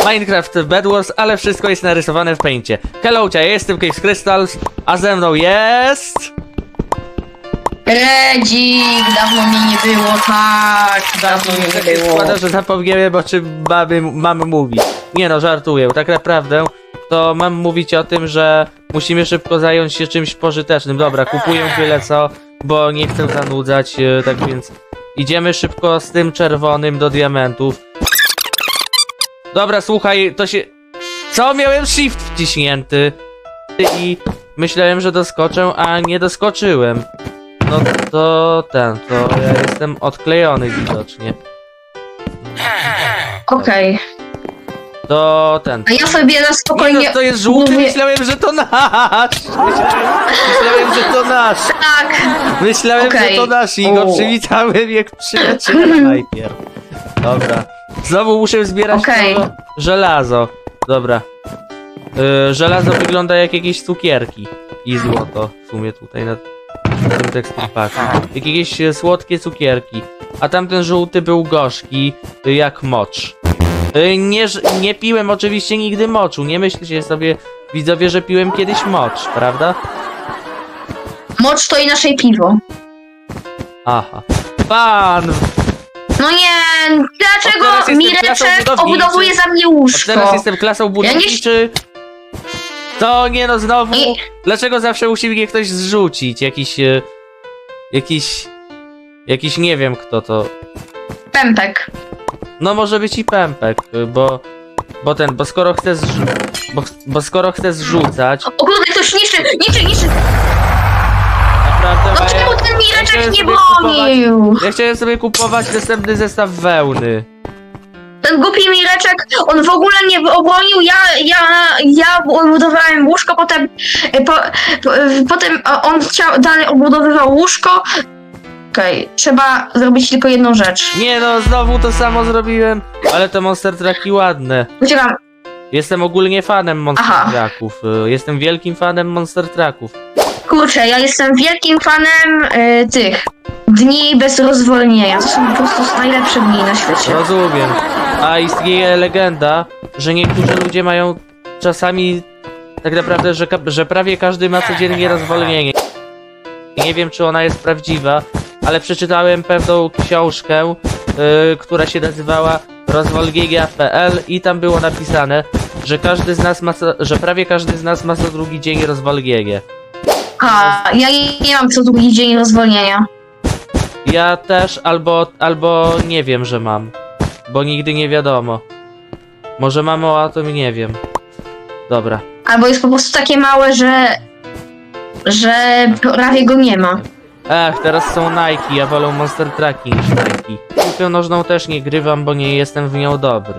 Minecraft Bed Wars, ale wszystko jest narysowane w Paincie. Hello, ja jestem Cave Crystals, a ze mną jest... Redzik, dawno mnie nie było, tak, dawno mnie nie było. Składa, że zapomniałem, o czym mamy mówić. Nie no, żartuję, tak naprawdę to mam mówić o tym, że musimy szybko zająć się czymś pożytecznym. Dobra, kupuję byle co, bo nie chcę zanudzać, tak więc idziemy szybko z tym czerwonym do diamentów. Dobra, słuchaj, to się... Co? Miałem shift wciśnięty i myślałem, że doskoczę, a nie doskoczyłem. No to ja jestem odklejony widocznie. Okej. To A ja sobie na spokojnie... Nie, no, to jest żółty, myślałem, że to nasz! Myślałem, że to nasz! Tak! Myślałem, że to nasz i go przywitałem jak przyjaciela najpierw. Dobra. Znowu muszę zbierać żelazo. Dobra. Żelazo wygląda jak jakieś cukierki. I złoto w sumie tutaj na tym teksturpaku. Jak jakieś słodkie cukierki. A tamten żółty był gorzki, jak mocz. Nie piłem oczywiście nigdy moczu. Nie myślcie sobie, widzowie, że piłem kiedyś mocz, prawda? Mocz to inaczej piwo. Aha. Pan! No nie, dlaczego Mireczek obudowuje za mnie łóżko? Teraz jestem klasą budowniczy. To nie no, znowu. Dlaczego zawsze musi mnie ktoś zrzucić? Jakiś nie wiem kto to. Pępek. No może być i pępek, bo skoro chcę zrzucać. O kurde, ktoś niszczy! Naprawdę, no czemu ten Mireczek nie bronił? Ja chciałem sobie kupować następny zestaw wełny. Ten głupi Mireczek, on w ogóle nie obronił, ja obudowałem łóżko, potem on dalej obudowywał łóżko. Okej, trzeba zrobić tylko jedną rzecz. Nie no, znowu to samo zrobiłem, ale te monster trucki ładne. Uciekam. Jestem ogólnie fanem monster trucków. Jestem wielkim fanem monster trucków. Kurczę, ja jestem wielkim fanem tych dni bez rozwolnienia. To są po prostu najlepsze dni na świecie. Rozumiem. A istnieje legenda, że niektórzy ludzie mają czasami tak naprawdę, że prawie każdy ma codziennie rozwolnienie. Nie wiem, czy ona jest prawdziwa, ale przeczytałem pewną książkę, która się nazywała rozwolgigia.pl i tam było napisane, że prawie każdy z nas ma co drugi dzień rozwolnienie. Ja nie mam co drugi dzień rozwolnienia. Ja też, albo nie wiem, że mam, bo nigdy nie wiadomo. Może mam, a to nie wiem. Dobra. Albo jest po prostu takie małe, że prawie go nie ma. Ech, teraz są Nike, ja wolę monster trucki niż Nike. Piłkę nożną też nie grywam, bo nie jestem w nią dobry.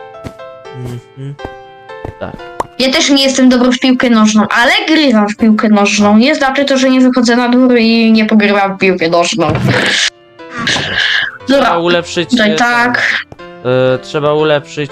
Tak. Ja też nie jestem dobry w piłkę nożną, ale grywam w piłkę nożną. Nie znaczy to, że nie wychodzę na dół i nie pogrywam w piłkę nożną. Trzeba ulepszyć... trzeba ulepszyć...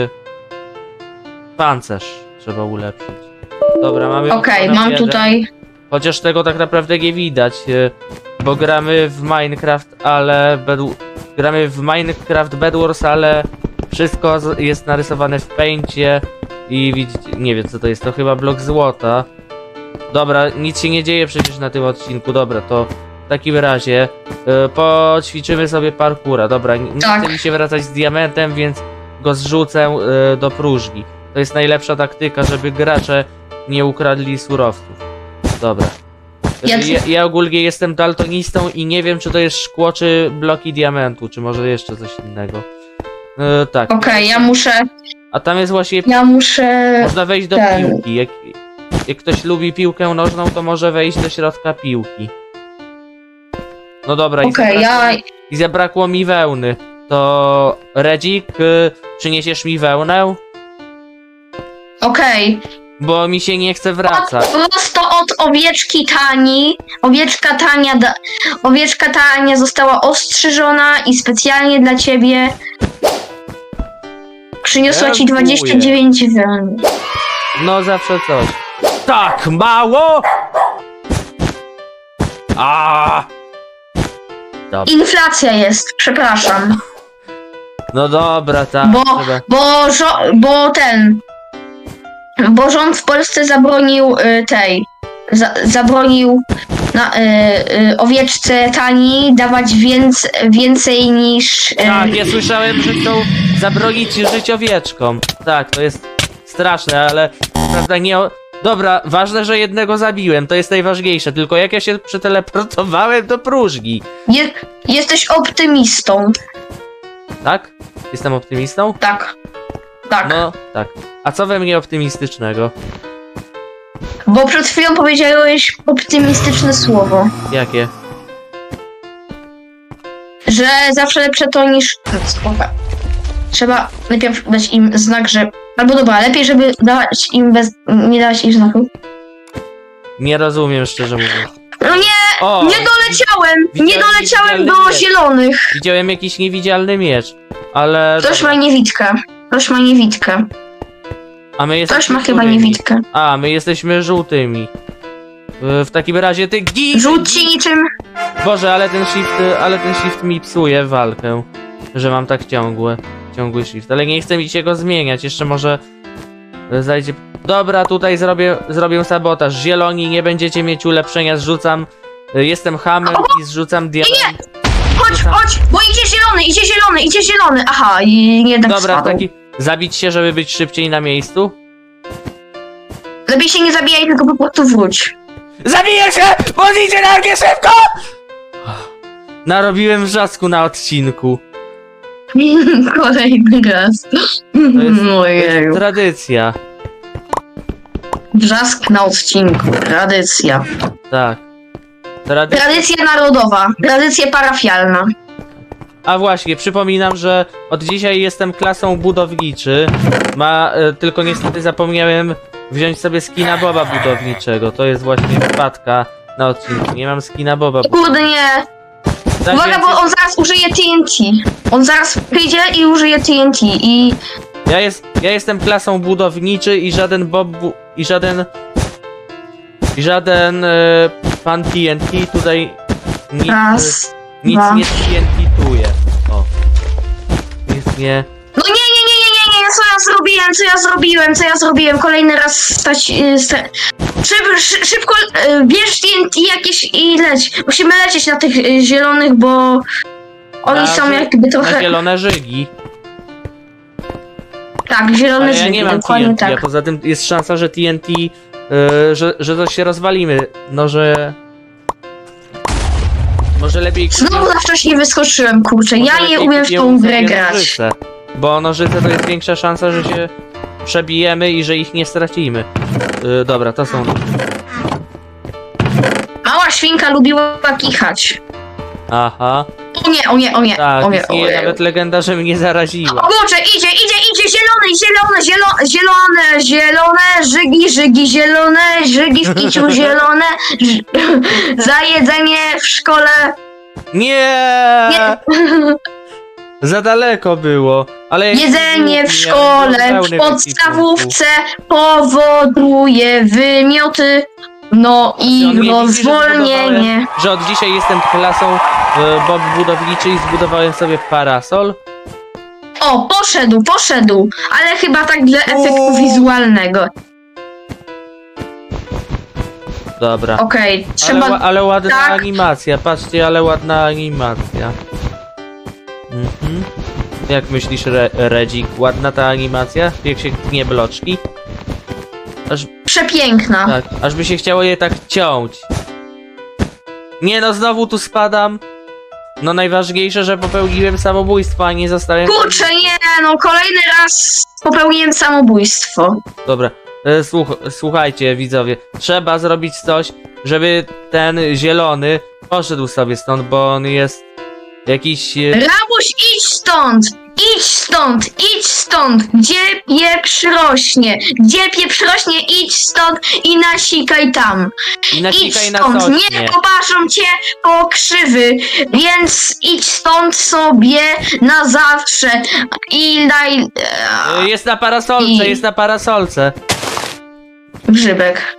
pancerz. Trzeba ulepszyć. Dobra, mamy... Okej, mam tutaj... Chociaż tego tak naprawdę nie widać, bo gramy w Minecraft, gramy w Minecraft Bed Wars, ale wszystko jest narysowane w Paincie i widzicie, nie wiem co to jest, to chyba blok złota. Dobra, nic się nie dzieje przecież na tym odcinku, dobra, to w takim razie poćwiczymy sobie parkoura. Dobra, nie chce mi się wracać z diamentem, więc go zrzucę do próżni. To jest najlepsza taktyka, żeby gracze nie ukradli surowców. Dobra. Ja ogólnie jestem daltonistą i nie wiem, czy to jest szkło, czy bloki diamentu, czy może jeszcze coś innego. Tak. Okej, ja muszę... A tam jest właśnie... Można wejść do piłki. Jak ktoś lubi piłkę nożną, to może wejść do środka piłki. No dobra, i zabrakło mi wełny. To... Redzik, przyniesiesz mi wełnę? Okej. Bo mi się nie chce wracać. Prosto od owieczki Tani. Owieczka Tania została ostrzyżona i specjalnie dla ciebie przyniosła ci 29 wełn. No zawsze coś. Tak mało! Inflacja jest, przepraszam. No dobra, tak. trzeba. Bo rząd w Polsce zabronił zabronił owieczce taniej dawać więcej niż... Tak, ja słyszałem, że chcą zabronić żyć owieczkom. Tak, to jest straszne, ale prawda nie... Dobra, ważne, że jednego zabiłem, to jest najważniejsze, tylko jak ja się przeteleportowałem do próżni. Jesteś optymistą. Tak? Jestem optymistą? Tak. Tak. No, tak. A co we mnie optymistycznego? Bo przed chwilą powiedziałeś optymistyczne słowo. Jakie? Że zawsze lepsze to niż... Spoko. Trzeba najpierw dać im znak, że... Albo dobra, lepiej, żeby dawać im nie dawać im znaku. Nie rozumiem, szczerze mówiąc. No nie! O, Nie doleciałem! Nie doleciałem do niewidzialny zielonych! widziałem jakiś niewidzialny miecz, ale... Ktoś ma niewidkę. Ktoś ma niewidkę. A my jesteśmy Ktoś ma chyba którymi? niewidkę. A, my jesteśmy żółtymi. W takim razie ty gin! Rzuć ci niczym... Boże, ale ten shift mi psuje walkę. Że mam tak ciągły shift. Ale nie chcę mi się go zmieniać, jeszcze może zajdzie... Dobra, tutaj zrobię sabotaż. Zieloni, nie będziecie mieć ulepszenia, zrzucam... Jestem hamem i zrzucam diament. Chodź, bo idzie zielony. Aha, i nie tak Dobra, spadł. taki... Zabić się, żeby być szybciej na miejscu? Lepiej się nie zabijaj, tylko po prostu wróć. Zabiję się! Bo idzie na mnie szybko! Narobiłem wrzasku na odcinku. Kolejny raz. To jest Ojeju. tradycja. Wrzask na odcinku. Tradycja. Tak. Tradycja narodowa. Tradycja parafialna. A właśnie, przypominam, że od dzisiaj jestem klasą budowniczy. Tylko niestety zapomniałem wziąć sobie skina Boba budowniczego. To jest właśnie wpadka na odcinku. Nie mam skina Boba. Kurde nie. Uwaga, bo on zaraz użyje TNT. On zaraz przyjdzie i użyje TNT i... Ja jestem klasą budowniczy i żaden Bob... I żaden pan TNT tutaj nic dwa. nie TNT-tuje. O. Nic nie... No nie, co ja zrobiłem? Kolejny raz stać... Szybko bierz TNT jakieś i leć. Musimy lecieć na tych zielonych, bo... Oni są jakby trochę... Na zielone żygi. Tak, zielone Ale ja żygi, nie mam dokładnie TNT, a tak. poza tym jest szansa, że TNT... że to się rozwalimy. No, że... Może lepiej... Znowu za wcześnie wyskoczyłem, kurczę. Może Ja nie lepiej umiem w kupię tą grę sobie grać. nożyce, bo nożyce to jest większa szansa, że się przebijemy i że ich nie stracimy. Dobra, to są... Mała świnka lubiła kichać. Aha. O nie. Tak, o nie. istnieje nawet legenda, że mnie zaraziła. O kurczę, idzie, zielone, żygi w kiciu, zielone, za jedzenie w szkole. Nie! Za daleko było, ale... Jedzenie w szkole, w podstawówce powoduje wymioty, no i On nie widzi, rozwolnienie. że od dzisiaj jestem klasą Bob budowniczy i zbudowałem sobie parasol. O, poszedł, ale chyba tak dla efektu wizualnego. Dobra. Okej, trzeba... Ale ładna tak. animacja, patrzcie, ale ładna animacja. Jak myślisz, Redzik, ładna ta animacja? Jak się tnie bloczki? Przepiękna. Tak, aż by się chciało je tak ciąć. Nie no, znowu tu spadam. No najważniejsze, że popełniłem samobójstwo, a nie zostałem... Kurczę, nie, no kolejny raz popełniłem samobójstwo. Dobra, słuchajcie widzowie, trzeba zrobić coś, żeby ten zielony poszedł sobie stąd, bo on jest jakiś... Rabuś, idź stąd, gdzie pieprz rośnie, idź stąd i nasikaj tam. I Idź nasikaj na stąd, socznie. nie popatrzą cię po krzywy, więc idź stąd sobie na zawsze i daj... Jest na parasolce, Grzybek.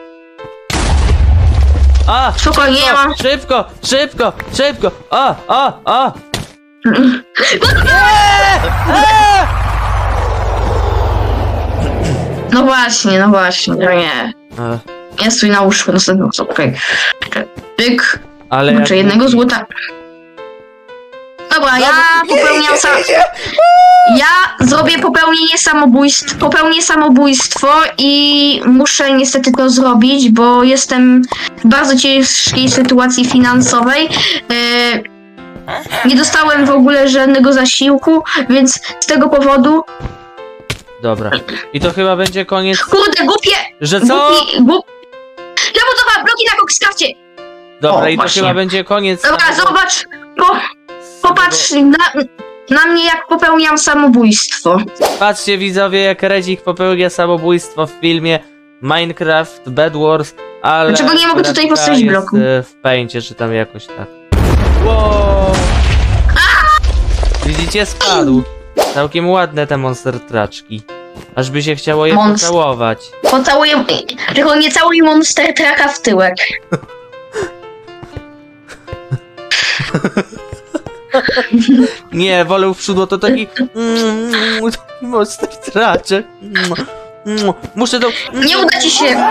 A! Spokojnie, nie ma. Szybko! O! No właśnie, no nie. Nie stój na łóżku, następną osobę, okej. Pyk. Ale Kurczę, jednego złota. Dobra, ja popełniam Ja popełnię samobójstwo i muszę niestety to zrobić, bo jestem w bardzo ciężkiej sytuacji finansowej. Nie dostałem w ogóle żadnego zasiłku, więc z tego powodu... Dobra. I to chyba będzie koniec... Kurde, głupie! Że co? Remontowa bloki na Coxcrafcie! Dobra, O, i to właśnie. chyba będzie koniec... Dobra, samego- zobacz! Popatrz na mnie, jak popełniam samobójstwo. Patrzcie widzowie, jak Redzik popełnia samobójstwo w filmie Minecraft Bed Wars, ale... Dlaczego nie mogę tutaj grafika postawić jest, bloku? w Paincie, czy tam jakoś tak. Wow. Widzicie, spadł. Całkiem ładne te monster traczki. Aż by się chciało je pocałować. Pocałuję... Tylko nie całuj Monster Trucka w tyłek. Nie, wolę w przód, to taki... taki monster traczek. Muszę to... Nie uda ci się!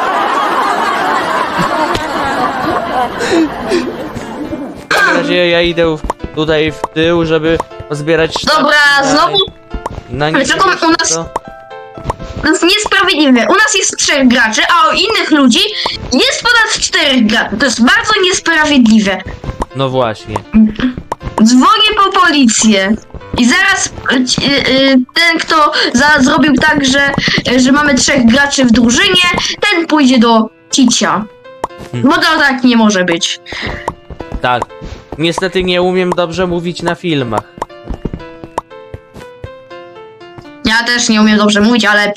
W takim razie ja idę tutaj w tył, żeby pozbierać... Dobra, znowu... Na Ale nie tylko u nas- To jest niesprawiedliwe. U nas jest 3 graczy, a u innych ludzi jest ponad 4 graczy. To jest bardzo niesprawiedliwe. No właśnie. Dzwonię po policję. I zaraz ten, kto zrobił tak, że mamy 3 graczy w drużynie, ten pójdzie do kicia. Bo to tak nie może być. Tak. Niestety nie umiem dobrze mówić na filmach. Ja też nie umiem dobrze mówić, ale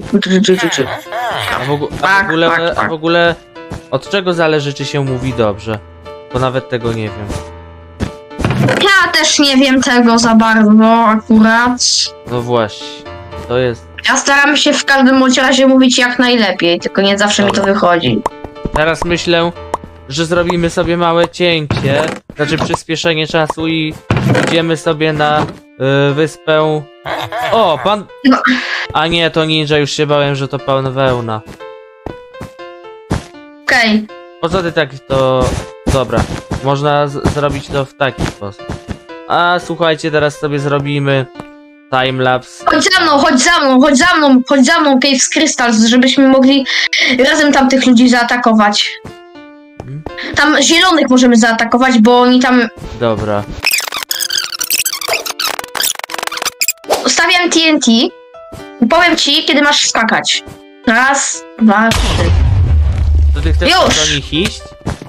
A w ogóle od czego zależy, czy się mówi dobrze? Bo nawet tego nie wiem. Ja też nie wiem tego za bardzo akurat. No właśnie. To jest... Ja staram się w każdym bądź razie mówić jak najlepiej, tylko nie zawsze mi to wychodzi. Teraz myślę, że zrobimy sobie małe cięcie, znaczy przyspieszenie czasu i idziemy sobie na wyspę... O, pan... No. A nie, to ninja, już się bałem, że to pan wełna. Okej. Po co ty tak to... Dobra, można zrobić to w taki sposób. A słuchajcie, teraz sobie zrobimy timelapse. Chodź za mną, chodź za mną, chodź za mną, chodź za mną, Cave Crystals, żebyśmy mogli razem tamtych ludzi zaatakować. Tam zielonych możemy zaatakować, bo oni tam... Dobra. Ustawiam TNT. Powiem ci, kiedy masz skakać. 1, 2, 3. To ty chcesz Już! do nich iść?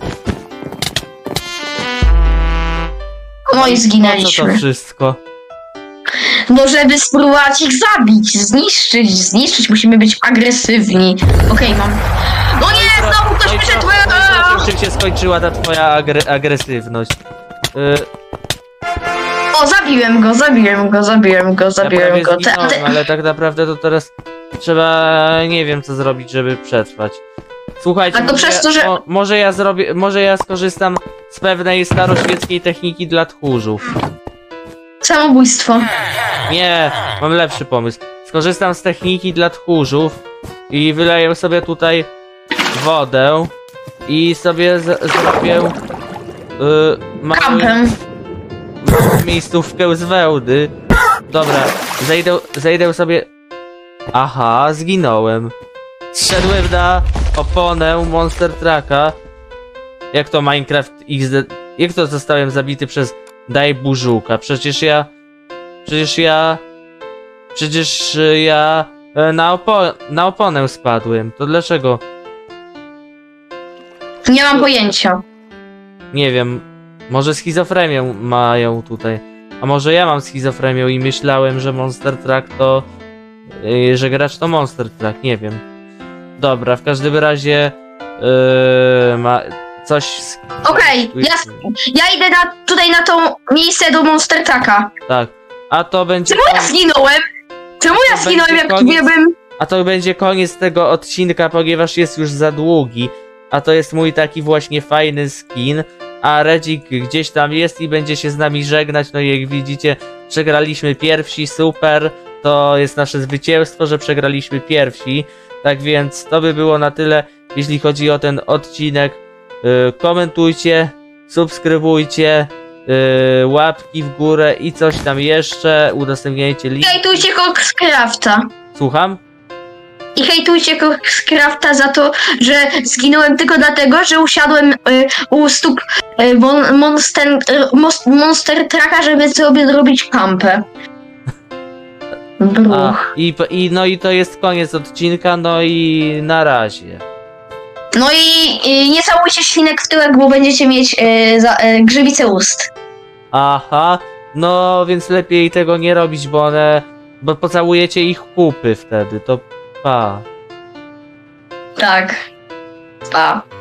No i Po co to zginęliśmy. wszystko? No żeby spróbować ich zabić, zniszczyć, musimy być agresywni. Okej, mam... No nie, znowu ktoś przyszedł! Czym się skończyła ta twoja agresywność? O, zabiłem go. Ja prawie zginąłem, ale tak naprawdę to teraz trzeba... nie wiem co zrobić, żeby przetrwać. Słuchajcie, A to przez to, że... może ja skorzystam z pewnej staroświeckiej techniki dla tchórzów. Samobójstwo. Nie, mam lepszy pomysł. Skorzystam z techniki dla tchórzów i wyleję sobie tutaj wodę i sobie zrobię małą Kampem. miejscówkę z wełny. Dobra, zejdę sobie... Aha, zginąłem. Zszedłem na oponę Monster Trucka. Jak to Minecraft XD... Jak to zostałem zabity przez Dajburzuka? Przecież ja na oponę spadłem. To dlaczego? Nie mam pojęcia. Nie wiem. Może schizofrenię mają tutaj. A może ja mam schizofrenię i myślałem, że Monster Truck to... że gracz to Monster Truck. Nie wiem. Dobra, w każdym razie... ma coś... Okej, ja idę tutaj na to miejsce do Monster Trucka. Tak. A to będzie... Czemu ja zginąłem? Czemu ja To zginąłem, będzie jak koniec. nie bym... A to będzie koniec tego odcinka, ponieważ jest już za długi. A to jest mój taki właśnie fajny skin. A Redzik gdzieś tam jest i będzie się z nami żegnać. No i jak widzicie, przegraliśmy pierwsi, super. To jest nasze zwycięstwo, że przegraliśmy pierwsi. Tak więc to by było na tyle, jeśli chodzi o ten odcinek. Komentujcie, subskrybujcie, łapki w górę i coś tam jeszcze. Udostępniajcie link. Hejtujcie Coxcrafta. Słucham? I hejtujcie Coxcrafta za to, że zginąłem tylko dlatego, że usiadłem u stóp Monster Trucka, żeby sobie zrobić kampę. Bruch. No i to jest koniec odcinka, no i na razie. No i nie całujcie świnek w tyłek, bo będziecie mieć grzybice ust. Aha, no więc lepiej tego nie robić, bo pocałujecie ich kupy wtedy, to pa. Tak. Pa.